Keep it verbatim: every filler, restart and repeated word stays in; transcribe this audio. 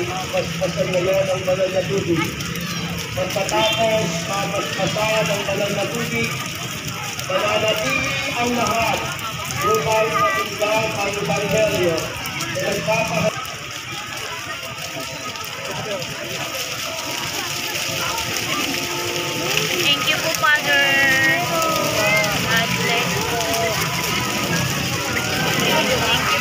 Mamaspasan ngayon ang banal na tubig. Pagkatapos mamaspasan ang banal na tubig, mananatili ang lahat upang pakinggan ang Ebanghelyo na nagpapahal. Thank you po, Father. God bless po. Thank you.